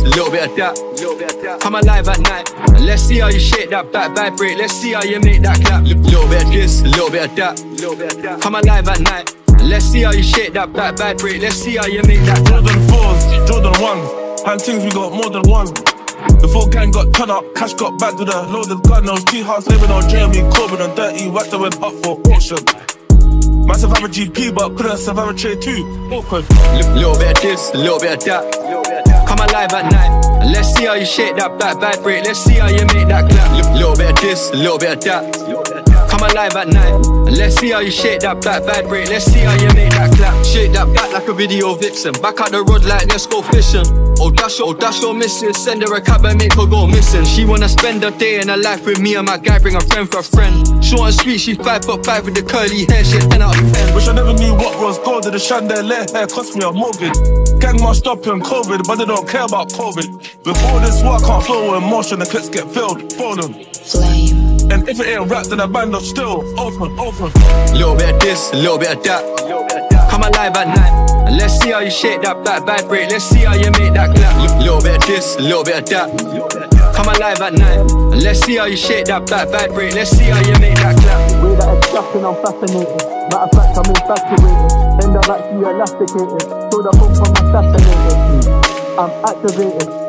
a little bit of that. Come alive at night, and let's see how you shake that back vibrate. Let's see how you make that clap. Little bit of this, a little bit of that. Come alive at night, and let's see how you shake that back vibrate. Let's see how you make that clap. Jordan 4s, Jordan 1s, hand things we got more than one. The full gang got turn up, cash got back to the loaded gun. Those T-House living on Jeremy Corbyn and dirty wax that went up for auction. Massive have a GP but couldn't survive a trade too. Awkward. Little bit of this, a little bit of that. Come alive at night, and let's see how you shake that back vibrate. Let's see how you make that clap. Little bit of this, a little bit of that. Come alive at night, and let's see how you shake that back vibrate. Let's see how you make that clap. Shake that back like a video vixen. Back out the road like let's go fishing. Oh dash your missus, send her a cab and make her go missing. She wanna spend a day in her life with me and my guy, bring a friend for a friend. Short and sweet, she's 5'5" with the curly hair, shit 10 out of 10. Wish I never knew what was gold, did the chandelier hair cost me a mortgage. Gang must stop in COVID, but they don't care about COVID. Before this war, I can't flow with emotion, the clips get filled, fold them. Flame. And if it ain't rap, then the band are still open. Little bit of this, a little bit of that. Come alive at night, and let's see how you shake that back vibrate. Let's see how you make that clap. Little bit of this, a little bit of that. Come alive at night, and let's see how you shake that back vibrate. Let's see how you make that clap. Way that it's shocking, I'm fascinated. Matter of fact, I'm infatuated. End up actually elasticated. So the pump from assassinated. I'm activated.